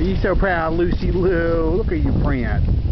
Are you so proud, Lucy Lou? Look at you prance.